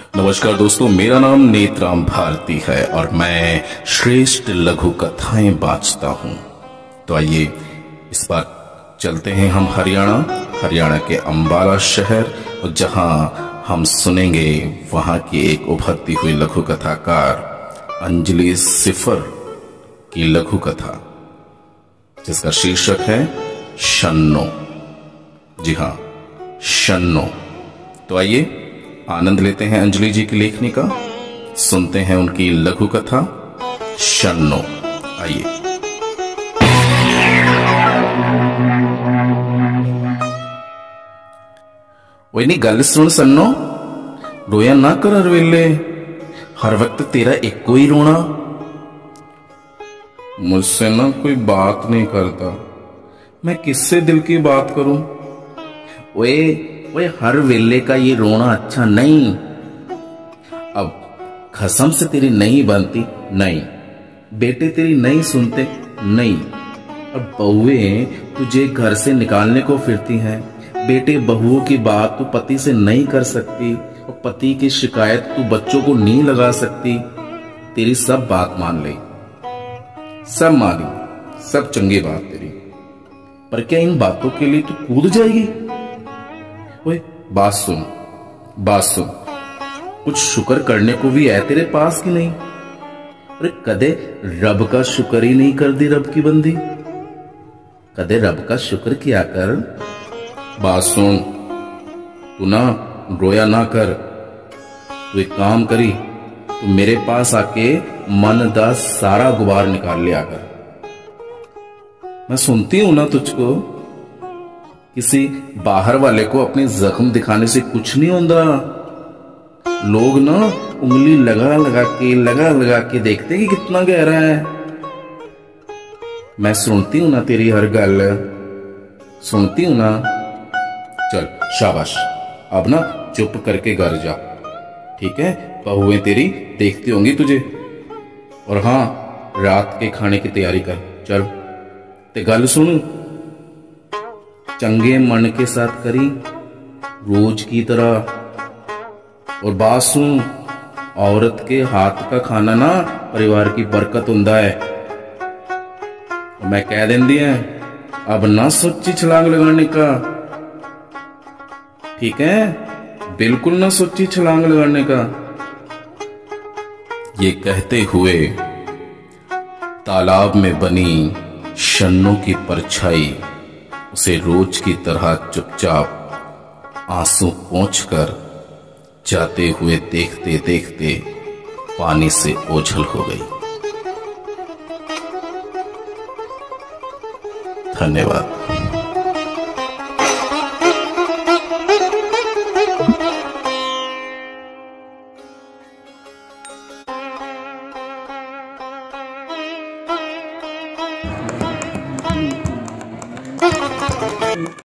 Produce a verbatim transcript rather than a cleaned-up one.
नमस्कार दोस्तों, मेरा नाम नेत्राम भारती है और मैं श्रेष्ठ लघु कथाएं बांचता हूं। तो आइए इस बार चलते हैं हम हरियाणा हरियाणा के अंबाला शहर, जहां हम सुनेंगे वहां की एक उभरती हुई लघु कथाकार अंजलि सिफर की लघु कथा, जिसका शीर्षक है शन्नो। जी हाँ, शन्नो। तो आइए आनंद लेते हैं अंजलि जी की लेखनी का, सुनते हैं उनकी लघु कथा शन्नो। आइए। ओए नी गल सुन सन्नो, रोया ना कर हर वेले, हर वक्त तेरा एको ही रोना। मुझसे ना कोई बात नहीं करता, मैं किससे दिल की बात करूं। ओए ओए हर वेले का ये रोना अच्छा नहीं। अब कसम से तेरी नहीं बनती, नहीं। बेटे तेरी नहीं सुनते, नहीं। और बहुएं तुझे घर से निकालने को फिरती हैं। बेटे बहुओं की बात तू पति से नहीं कर सकती, और पति की शिकायत तू बच्चों को नहीं लगा सकती। तेरी सब बात मान ली, सब मानी, सब चंगी बात तेरी, पर क्या इन बातों के लिए तू कूद जाएगी? ओए बात सुन, बात सुन, कुछ शुक्र करने को भी है तेरे पास कि नहीं? अरे कदे रब का शुक्र ही नहीं कर दी रब की बंदी, कदे रब का शुक्र किया कर। बात सुन, तू ना रोया ना कर, तू एक काम करी, तू मेरे पास आके मन दा सारा गुबार निकाल लिया कर। मैं सुनती हूं ना तुझको, किसी बाहर वाले को अपने जख्म दिखाने से कुछ नहीं होता। लोग ना उंगली लगा लगा के लगा लगा के देखते कि कितना गहरा है। मैं सुनती हूं ना तेरी हर गल, सुनती हूं ना। चल शाबाश, अब ना चुप करके घर जा, ठीक है? बहुएं तेरी देखती होंगी तुझे। और हाँ, रात के खाने की तैयारी कर, चल। ते गल सुन, चंगे मन के साथ करी रोज की तरह। और बात सुन, औरत के हाथ का खाना ना परिवार की बरकत हुंदा है। मैं कह देंदी है, अब ना सोची छलांग लगाने का, ठीक है? बिल्कुल ना सोची छलांग लगाने का। ये कहते हुए तालाब में बनी शन्नो की परछाई उसे रोज की तरह चुपचाप आंसू पोंछकर जाते हुए देखते देखते पानी से ओझल हो गई। धन्यवाद।